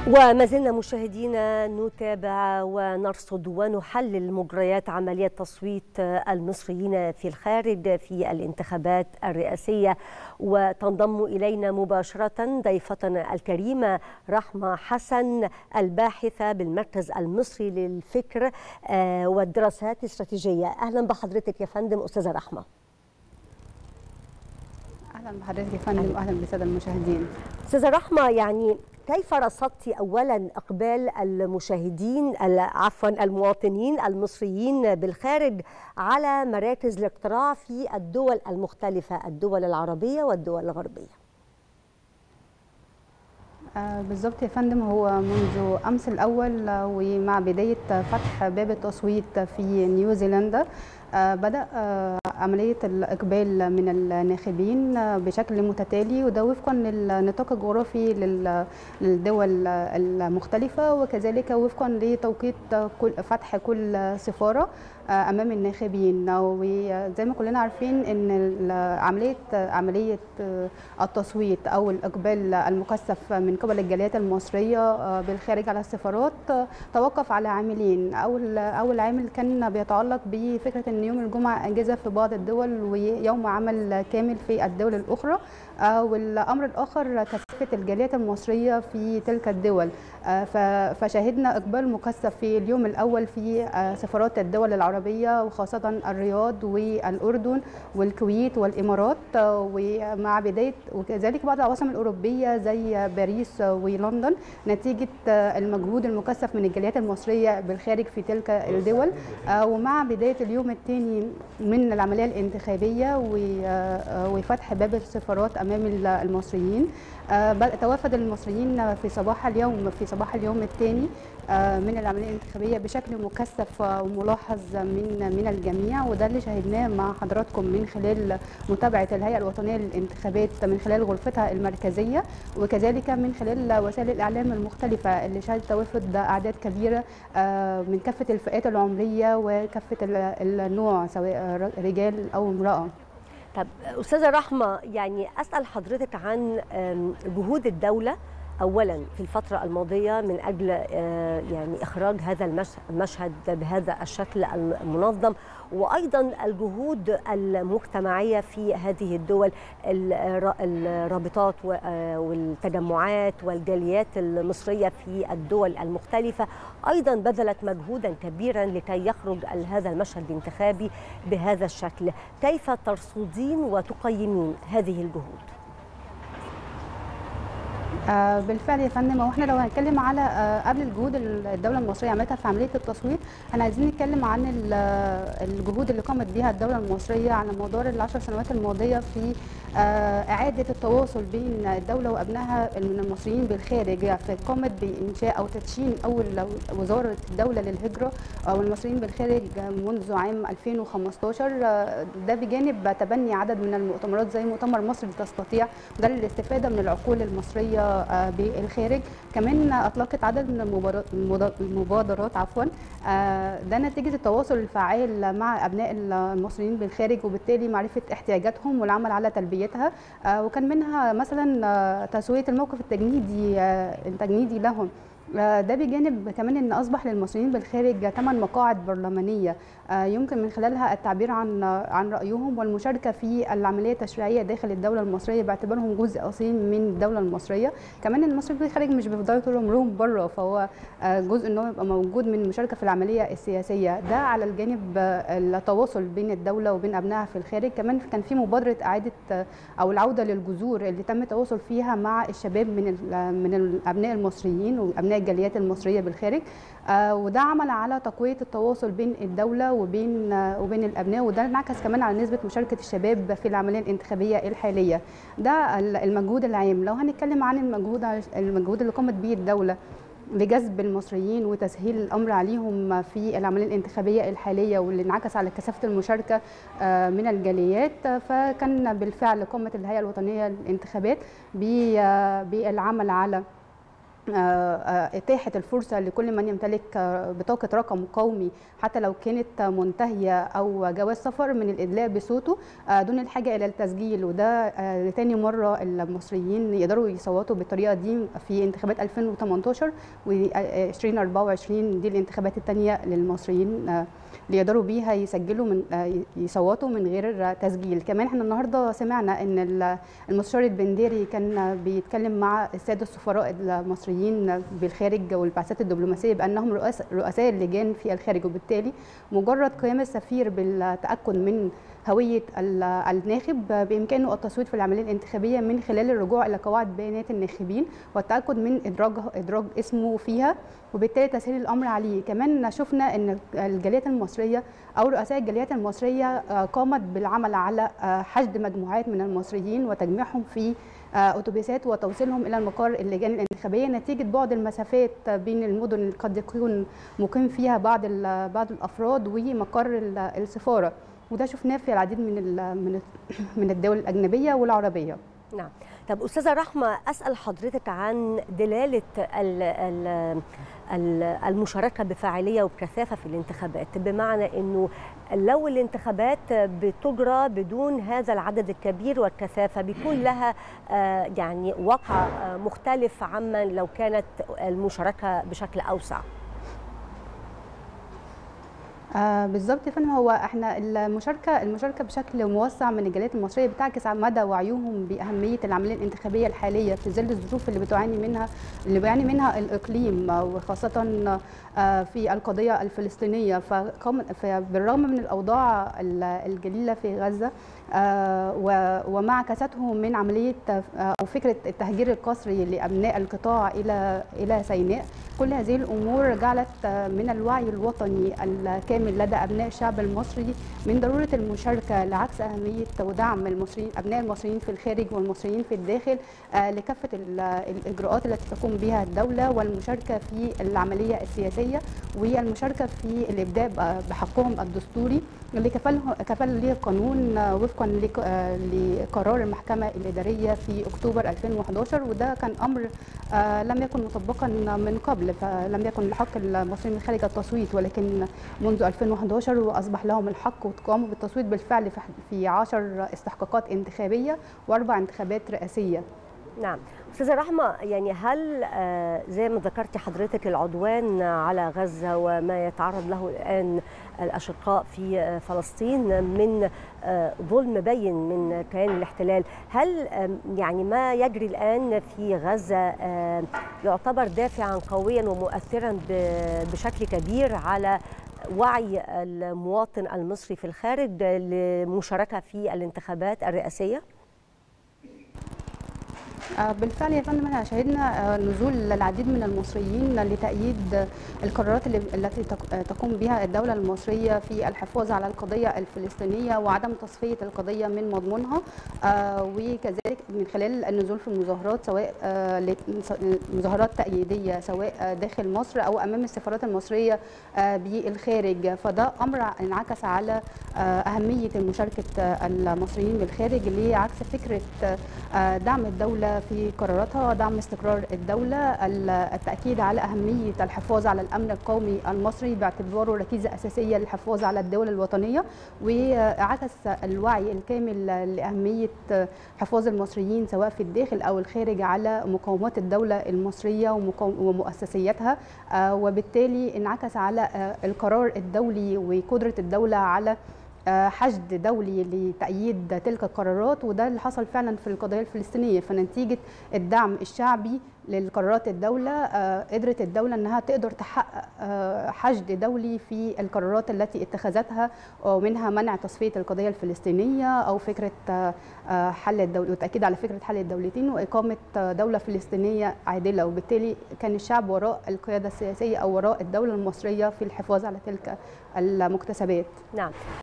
وما زلنا مشاهدينا نتابع ونرصد ونحلل مجريات عملية تصويت المصريين في الخارج في الانتخابات الرئاسية، وتنضم إلينا مباشرة ضيفتنا الكريمة رحمة حسن، الباحثة بالمركز المصري للفكر والدراسات الاستراتيجية. أهلا بحضرتك يا فندم أستاذة رحمة. أهلا بحضرتك يا فندم وأهلا بالسادة المشاهدين. أستاذة رحمة، يعني كيف رصدتِ أولا إقبال المشاهدين المواطنين المصريين بالخارج على مراكز الاقتراع في الدول المختلفة، الدول العربية والدول الغربية؟ بالضبط يا فندم، هو منذ أمس الأول ومع بداية فتح باب التصويت في نيوزيلندا بدأ عملية الإقبال من الناخبين بشكل متتالي، وده وفقا للنطاق الجغرافي للدول المختلفة، وكذلك وفقا لتوقيت فتح كل سفارة أمام الناخبين. وزي ما كلنا عارفين إن عملية التصويت أو الإقبال المكثف من قبل الجاليات المصرية بالخارج على السفارات توقف على عاملين. أول عامل كان بيتعلق بفكرة إن يوم الجمعة أجازة في بعض الدول ويوم عمل كامل في الدول الأخرى، والأمر الآخر كثافة الجاليات المصرية في تلك الدول. فشاهدنا إقبال مكثف في اليوم الأول في سفارات الدول العربية، وخاصة الرياض والأردن والكويت والإمارات، ومع بداية وكذلك بعض العواصم الأوروبية زي باريس ولندن، نتيجة المجهود المكثف من الجاليات المصرية بالخارج في تلك الدول. ومع بداية اليوم الثاني من العملية الانتخابية وفتح باب السفارات أمام المصريين، توافد المصريين في صباح اليوم الثاني من العملية الانتخابية بشكل مكثف وملاحظ من الجميع، وده اللي شاهدناه مع حضراتكم من خلال متابعة الهيئة الوطنية للانتخابات من خلال غرفتها المركزية، وكذلك من خلال وسائل الإعلام المختلفة اللي شهدت توافد أعداد كبيرة من كافة الفئات العمرية وكافة النوع سواء رجال أو امرأة. طب أستاذة رحمة، يعني أسأل حضرتك عن جهود الدولة أولا في الفترة الماضية من أجل يعني إخراج هذا المشهد بهذا الشكل المنظم، وأيضا الجهود المجتمعية في هذه الدول، الرابطات والتجمعات والجاليات المصرية في الدول المختلفة أيضا بذلت مجهودا كبيرا لكي يخرج هذا المشهد الانتخابي بهذا الشكل. كيف ترصدين وتقيمين هذه الجهود؟ بالفعل يا فندم، واحنا لو هنتكلم على قبل الجهود الدوله المصريه عملتها في عمليه التصويت، احنا عايزين نتكلم عن الجهود اللي قامت بها الدوله المصريه على مدار ال10 سنوات الماضيه في اعاده التواصل بين الدوله وابنائها من المصريين بالخارج، فقامت بانشاء او تدشين اول وزاره الدوله للهجره والمصريين بالخارج منذ عام 2015. ده بجانب تبني عدد من المؤتمرات زي مؤتمر مصر لتستطيع، ده للاستفاده من العقول المصريه بالخارج. كمان اطلقت عدد من المبادرات ده نتيجه التواصل الفعال مع ابناء المصريين بالخارج، وبالتالي معرفه احتياجاتهم والعمل على تلبيتها. وكان منها مثلا تسويه الموقف التجنيدي لهم. ده بجانب كمان ان اصبح للمصريين بالخارج 8 مقاعد برلمانيه يمكن من خلالها التعبير عن رايهم والمشاركه في العمليه التشريعيه داخل الدوله المصريه باعتبارهم جزء اصيل من الدوله المصريه. كمان المصريين بالخارج مش بيفضلوا طول عمرهم بره، فهو جزء ان هو يبقى موجود من المشاركه في العمليه السياسيه. ده على الجانب التواصل بين الدوله وبين ابنائها في الخارج. كمان كان في مبادره اعاده او العوده للجذور اللي تم التواصل فيها مع الشباب من الابناء المصريين وابناء الجاليات المصريه بالخارج، وده عمل على تقويه التواصل بين الدوله وبين الابناء، وده انعكس كمان على نسبه مشاركه الشباب في العمليه الانتخابيه الحاليه. ده المجهود العام. لو هنتكلم عن المجهود اللي قامت به الدوله لجذب المصريين وتسهيل الامر عليهم في العمليه الانتخابيه الحاليه، واللي انعكس على كثافه المشاركه من الجاليات، فكان بالفعل قامت الهيئه الوطنيه للانتخابات بالعمل على إتاحة الفرصة لكل من يمتلك بطاقة رقم قومي حتى لو كانت منتهية أو جواز سفر من الإدلاء بصوته دون الحاجة إلى التسجيل. وده لتاني مرة المصريين يقدروا يصوتوا بالطريقة دي في انتخابات 2018 و2024. دي الانتخابات الثانية للمصريين اللي يقدروا بيها يسجلوا من يصوتوا من غير تسجيل. كمان احنا النهارده سمعنا ان المستشار البنديري كان بيتكلم مع الساده السفراء المصريين بالخارج والبعثات الدبلوماسيه بانهم رؤساء اللجان في الخارج، وبالتالي مجرد قيام السفير بالتاكد من هويه الناخب بامكانه التصويت في العمليه الانتخابيه من خلال الرجوع الى قواعد بيانات الناخبين والتاكد من ادراج اسمه فيها، وبالتالي تسهيل الامر عليه. كمان شفنا ان الجاليات المصريه او رؤساء الجاليات المصريه قامت بالعمل على حشد مجموعات من المصريين وتجميعهم في اتوبيسات وتوصيلهم الى المقر اللجان الانتخابيه نتيجه بعد المسافات بين المدن اللي قد يكون مقيم فيها بعض الافراد ومقر السفاره، وده شفناه في العديد من الدول الاجنبيه والعربيه. نعم. طب أستاذة رحمة، أسأل حضرتك عن دلالة المشاركة بفاعلية وبكثافة في الانتخابات، بمعنى أنه لو الانتخابات بتجرى بدون هذا العدد الكبير والكثافة بيكون لها يعني وقع مختلف عما لو كانت المشاركة بشكل أوسع. بالظبط يا فندم. هو احنا المشاركه بشكل موسع من الجاليات المصريه بتعكس على مدى وعيهم باهميه العمليه الانتخابيه الحاليه في ظل الظروف اللي بيعاني منها الاقليم، وخاصه في القضيه الفلسطينيه. فبالرغم من الاوضاع الجليله في غزه ومع كثرتهم من عمليه او فكره التهجير القسري لابناء القطاع الى سيناء، كل هذه الامور جعلت من الوعي الوطني الكامل لدى ابناء الشعب المصري من ضروره المشاركه، لعكس اهميه ودعم ابناء المصريين في الخارج والمصريين في الداخل لكافه الاجراءات التي تقوم بها الدوله، والمشاركه في العمليه السياسيه والمشاركه في الابداء بحقهم الدستوري اللي كفل له القانون وفقا لقرار المحكمه الاداريه في اكتوبر 2011. وده كان امر لم يكن مطبقا من قبل، فلم يكن لحق المصريين من خارج التصويت، ولكن منذ 2011 واصبح لهم الحق وقاموا بالتصويت بالفعل في 10 استحقاقات انتخابيه و4 انتخابات رئاسيه. نعم. أستاذة رحمة، يعني هل زي ما ذكرتي حضرتك العدوان على غزة وما يتعرض له الآن الأشقاء في فلسطين من ظلم بين من كيان الاحتلال، هل يعني ما يجري الآن في غزة يعتبر دافعا قويا ومؤثرا بشكل كبير على وعي المواطن المصري في الخارج للمشاركة في الانتخابات الرئاسية؟ بالفعل يا فندم، احنا شهدنا نزول العديد من المصريين لتأييد القرارات التي تقوم بها الدولة المصرية في الحفاظ على القضية الفلسطينية وعدم تصفية القضية من مضمونها، وكذلك من خلال النزول في المظاهرات، سواء مظاهرات تأييدية سواء داخل مصر أو أمام السفارات المصرية بالخارج. فده أمر انعكس على أهمية مشاركة المصريين بالخارج، لعكس فكرة دعم الدولة في قراراتها، دعم استقرار الدولة، التأكيد على أهمية الحفاظ على الأمن القومي المصري باعتباره ركيزة أساسية للحفاظ على الدولة الوطنية، وعكس الوعي الكامل لأهمية حفاظ المصريين سواء في الداخل أو الخارج على مقومات الدولة المصرية ومؤسسياتها، وبالتالي انعكس على القرار الدولي وقدرة الدولة على حشد دولي لتأييد تلك القرارات. وده اللي حصل فعلا في القضية الفلسطينية. فنتيجة الدعم الشعبي للقرارات الدولة قدرت الدولة أنها تقدر تحقق حشد دولي في القرارات التي اتخذتها، ومنها منع تصفية القضية الفلسطينية أو فكرة حل الدولة والتأكيد على فكرة حل الدولتين وإقامة دولة فلسطينية عادلة. وبالتالي كان الشعب وراء القيادة السياسية أو وراء الدولة المصرية في الحفاظ على تلك المكتسبات. نعم.